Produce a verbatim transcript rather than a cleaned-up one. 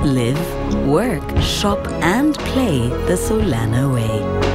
Live, work, shop and play the Solana way.